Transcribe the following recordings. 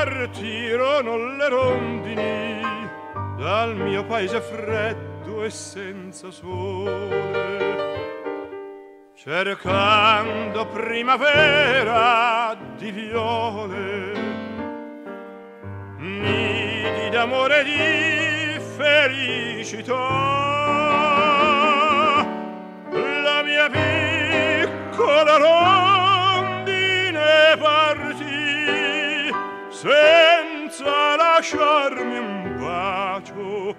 partirono le rondini dal mio paese freddo e senza sole, cercando primavera di viole, nidi d'amore e di felicità. La mia piccola rondine partì senza lasciarmi un bacio,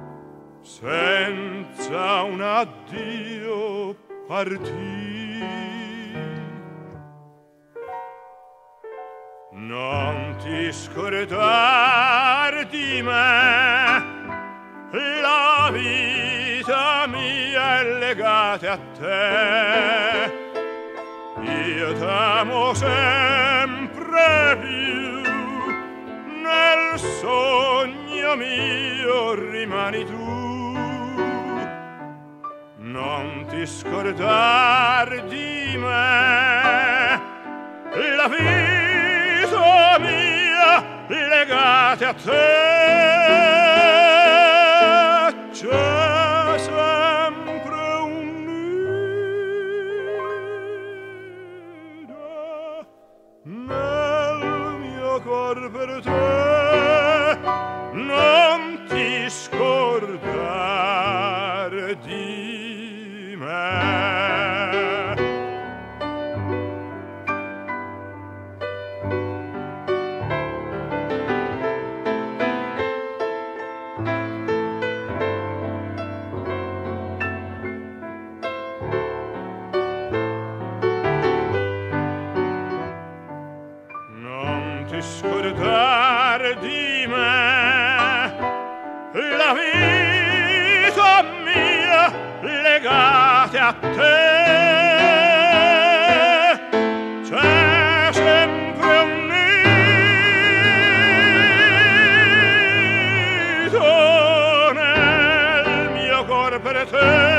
senza un addio partì. Non ti scordar di me, la vita mia è legata a te. Io t'amo sempre più, nel sogno mio rimani tu. Non ti scordar di me, la vita mia legata a te. C'è sempre un nido nel mio cor per te. Non ti scordar di me. Non ti scordar di me, la vita mia legata a te. C'è sempre un nido nel mio cuore per te.